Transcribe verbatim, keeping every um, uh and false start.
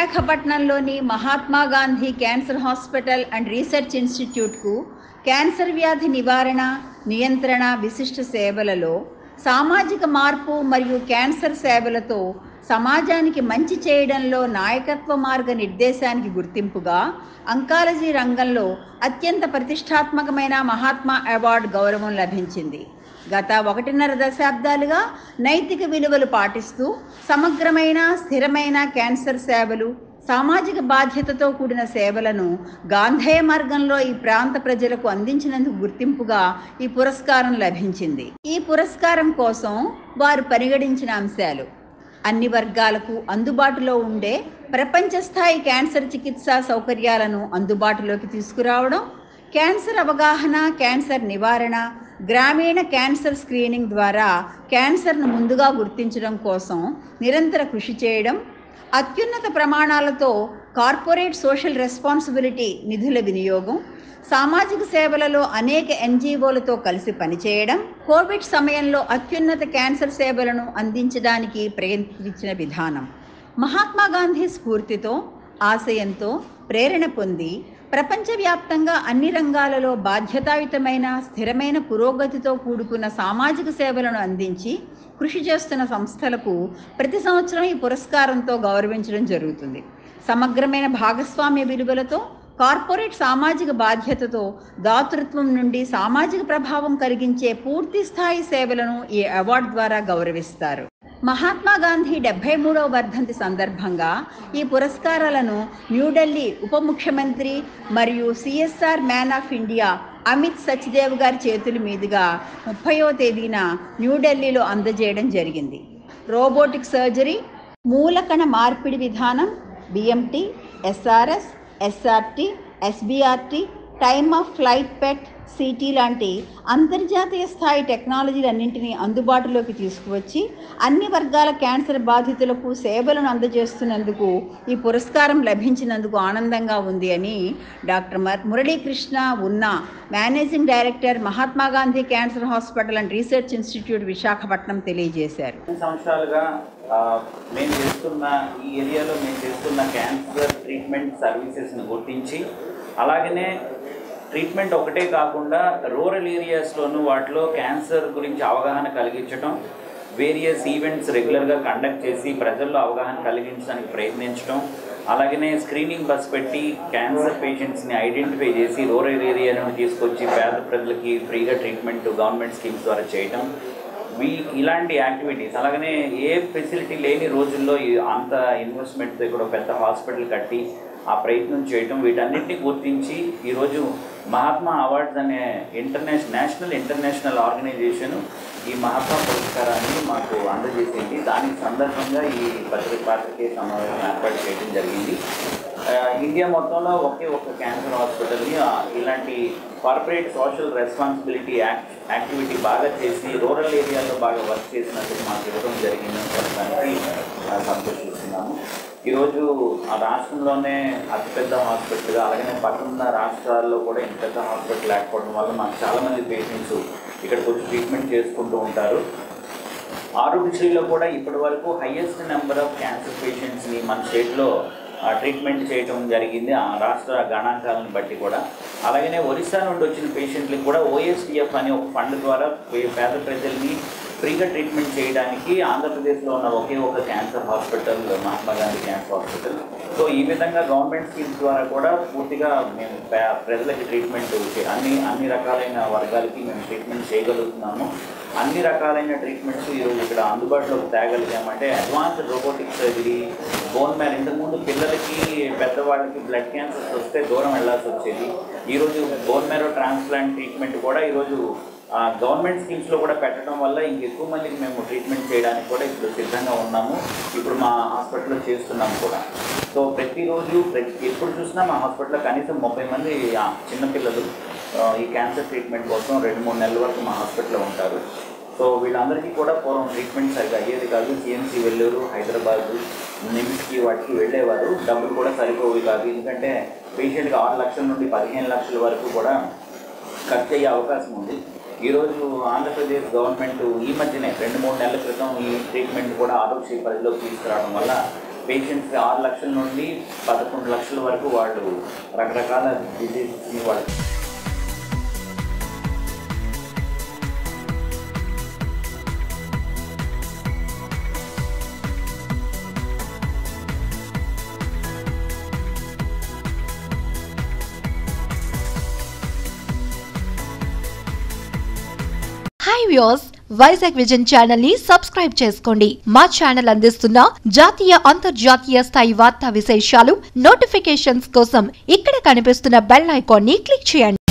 విశాఖపట్నంలోని Mahatma Gandhi cancer hospital and research ఇన్స్టిట్యూట్కు cancer వ్యాధి నివారణ, నియంత్రణ, విశిష్ట సేవలలో సామాజిక మార్పు మరియు క్యాన్సర్ సేవలతో సమాజానికి మంచి చేయడంలో నాయకత్వ మార్గ నిర్దేశానికి గుర్తింపుగా అంకాలజీ రంగంలో అత్యంత ప్రతిష్టాత్మకమైన మహాత్మా అవార్డు గౌరవం లభించింది. గత ఒకటిన్నర దశాబ్దాలుగా నైతిక విలువలు పాటిస్తూ సమగ్రమైన, స్థిరమైన క్యాన్సర్ సేవలు, సామాజిక బాధ్యతతో కూడిన సేవలను గాంధేయ మార్గంలో ఈ ప్రాంత ప్రజలకు అందించినందుకు గుర్తింపుగా ఈ పురస్కారం లభించింది. ఈ పురస్కారం కోసం వారు పరిగణించిన అంశాలు: అన్ని వర్గాలకు అందుబాటులో ఉండే ప్రపంచ స్థాయి క్యాన్సర్ చికిత్సా సౌకర్యాలను అందుబాటులోకి తీసుకురావడం, క్యాన్సర్ అవగాహన, క్యాన్సర్ నివారణ, గ్రామీణ క్యాన్సర్ స్క్రీనింగ్ ద్వారా క్యాన్సర్ను ముందుగా గుర్తించడం కోసం నిరంతర కృషి చేయడం, అత్యున్నత ప్రమాణాలతో కార్పొరేట్ సోషల్ రెస్పాన్సిబిలిటీ నిధుల వినియోగం, సామాజిక సేవలలో అనేక ఎన్జిఓలతో కలిసి పనిచేయడం, కోవిడ్ సమయంలో అత్యున్నత క్యాన్సర్ సేవలను అందించడానికి ప్రయత్నించిన విధానం. మహాత్మా గాంధీ స్ఫూర్తితో, ఆశయంతో ప్రేరణ పొంది ప్రపంచవ్యాప్తంగా అన్ని రంగాలలో బాధ్యతాయుతమైన, స్థిరమైన పురోగతితో కూడుకున్న సామాజిక సేవలను అందించి కృషి చేస్తున్న సంస్థలకు ప్రతి సంవత్సరం ఈ పురస్కారంతో గౌరవించడం జరుగుతుంది. సమగ్రమైన భాగస్వామ్య విలువలతో, కార్పొరేట్ సామాజిక బాధ్యతతో, దాతృత్వం నుండి సామాజిక ప్రభావం కలిగించే పూర్తి స్థాయి సేవలను ఈ అవార్డు ద్వారా గౌరవిస్తారు. మహాత్మా గాంధీ డెబ్బై మూడవ వర్ధంతి సందర్భంగా ఈ పురస్కారాలను న్యూఢిల్లీ ఉప ముఖ్యమంత్రి మరియు CSR man of India Amit Sachdev గారి చేతుల మీదుగా ముప్పైవ తేదీన న్యూఢిల్లీలో అందజేయడం జరిగింది. రోబోటిక్ సర్జరీ, మూలకణ మార్పిడి విధానం, BMT, SRS, SRT, SBRT, time of flight PET, CT లాంటి అంతర్జాతీయ స్థాయి టెక్నాలజీలన్నింటినీ అందుబాటులోకి తీసుకువచ్చి అన్ని వర్గాల క్యాన్సర్ బాధితులకు సేవలను అందజేస్తున్నందుకు ఈ పురస్కారం లభించినందుకు ఆనందంగా ఉంది అని డాక్టర్ మురళీకృష్ణ ఉన్నా, managing director, Mahatma Gandhi cancer hospital and research institute, Visakhapatnam తెలియజేశారు. సంవత్సరాలుగా మేము చేస్తున్న ఈ ఏరియాలో మేము చేస్తున్న క్యాన్సర్ ట్రీట్మెంట్ సర్వీసెస్ని గుర్తించి, అలాగనే ట్రీట్మెంట్ ఒకటే కాకుండా రూరల్ ఏరియాస్లోనూ వాటిలో క్యాన్సర్ గురించి అవగాహన కలిగించడం, వేరియస్ ఈవెంట్స్ రెగ్యులర్గా కండక్ట్ చేసి ప్రజల్లో అవగాహన కలిగించడానికి ప్రయత్నించడం, అలాగనే స్క్రీనింగ్ బస్ పెట్టి క్యాన్సర్ పేషెంట్స్ని ఐడెంటిఫై చేసి రూరల్ ఏరియా నుండి తీసుకొచ్చి పేద ప్రజలకి ఫ్రీగా ట్రీట్మెంట్ గవర్నమెంట్ స్కీమ్స్ ద్వారా చేయటం, వీ ఇలాంటి యాక్టివిటీస్. అలాగనే ఏ ఫెసిలిటీ లేని రోజుల్లో అంత ఇన్వెస్ట్మెంట్తో ఇక్కడ పెద్ద హాస్పిటల్ కట్టి ఆ ప్రయత్నం చేయటం, వీటన్నిటిని గుర్తించి ఈరోజు మహాత్మా అవార్డ్స్ అనే ఇంటర్నేషనల్ నేషనల్ ఇంటర్నేషనల్ ఆర్గనైజేషన్ ఈ మహాత్మా పురస్కారాన్ని మాకు అందజేసింది. దానికి సందర్భంగా ఈ పత్రిక పాత్రికేయ సమావేశం ఏర్పాటు చేయడం జరిగింది. ఇండియా మొత్తంలో ఒకే ఒక క్యాన్సర్ హాస్పిటల్ని ఇలాంటి corporate social responsibility act activity బాగా చేసి రూరల్ ఏరియాలో బాగా వర్క్ చేసినందుకు మాకు ఇవ్వడం జరిగిందని చెప్పడానికి సంతోషిస్తున్నాము. ఈరోజు ఆ రాష్ట్రంలోనే అతిపెద్ద హాస్పిటల్గా, అలాగే పక్కన రాష్ట్రాల్లో కూడా ఇంత పెద్ద హాస్పిటల్ లేకపోవడం వల్ల మాకు చాలామంది పేషెంట్స్ ఇక్కడికి వచ్చి ట్రీట్మెంట్ చేసుకుంటూ ఉంటారు. ఆరోగ్యశ్రీలో కూడా ఇప్పటి వరకు హయ్యెస్ట్ నెంబర్ ఆఫ్ క్యాన్సర్ పేషెంట్స్ని మన స్టేట్లో ట్రీట్మెంట్ చేయడం జరిగింది, ఆ రాష్ట్ర గణాంకాలను బట్టి కూడా. అలాగనే ఒరిస్సా నుండి వచ్చిన పేషెంట్లకు కూడా ఓఎస్డిఎఫ్ అనే ఒక ఫండ్ ద్వారా పేద ప్రజల్ని ఫ్రీగా ట్రీట్మెంట్ చేయడానికి ఆంధ్రప్రదేశ్లో ఉన్న ఒకే ఒక cancer hospital Mahatma Gandhi cancer hospital. So ఈ విధంగా గవర్నమెంట్ స్కీమ్స్ ద్వారా కూడా పూర్తిగా మేము ప్రజలకి ట్రీట్మెంట్ అన్ని అన్ని రకాలైన వర్గాలకి మేము ట్రీట్మెంట్ చేయగలుగుతున్నాము. అన్ని రకాలైన ట్రీట్మెంట్స్ ఈరోజు ఇక్కడ అందుబాటులోకి తేగలిగామంటే advanced robotic surgery, bone marrow. ఇంతకుముందు పిల్లలకి పెద్దవాళ్ళకి బ్లడ్ క్యాన్సర్స్ వస్తే దూరం వెళ్లాల్సి వచ్చేది. ఈరోజు బోన్ మ్యారో ట్రాన్స్ప్లాంట్ ట్రీట్మెంట్ కూడా ఈరోజు గవర్నమెంట్ స్కీమ్స్లో కూడా పెట్టడం వల్ల ఇంకెక్కువ మందికి మేము ట్రీట్మెంట్ చేయడానికి కూడా ఇప్పుడు సిద్ధంగా ఉన్నాము. ఇప్పుడు మా హాస్పిటల్లో చేస్తున్నాము కూడా. సో ప్రతిరోజు ప్రతి ఎప్పుడు చూసినా మా హాస్పిటల్లో కనీసం ముప్పై మంది చిన్నపిల్లలు ఈ క్యాన్సర్ ట్రీట్మెంట్ కోసం రెండు మూడు నెలల వరకు మా హాస్పిటల్లో ఉంటారు. సో వీళ్ళందరికీ కూడా పూర్వం ట్రీట్మెంట్ సరిగ్గా అయ్యేది కాదు. సిఎంసి వెల్లూరు, హైదరాబాదు, నిమ్స్కి వాటికి వెళ్ళేవారు. డబ్బులు కూడా సరిపోవి కాదు. ఎందుకంటే పేషెంట్కి ఆరు లక్షల నుండి పదిహేను లక్షల వరకు కూడా ఖర్చు అయ్యే అవకాశం ఉంది. ఈరోజు ఆంధ్రప్రదేశ్ గవర్నమెంట్ ఈ మధ్యనే రెండు మూడు నెలల క్రితం ఈ ట్రీట్మెంట్ కూడా ఆరోగ్య పరిధిలోకి తీసుకురావడం వల్ల పేషెంట్స్ ఆరు లక్షల నుండి పదకొండు లక్షల వరకు వాళ్ళు రకరకాల డిజీజెస్ని వాళ్ళు hi viewers, Vizag vision channel ని సబ్స్క్రైబ్ చేసుకోండి. మా ఛానల్ అందిస్తున్న జాతీయ అంతర్జాతీయ స్థాయి వార్తా విశేషాలు నోటిఫికేషన్స్ కోసం ఇక్కడ కనిపిస్తున్న బెల్ ఐకాన్ ని క్లిక్ చేయండి.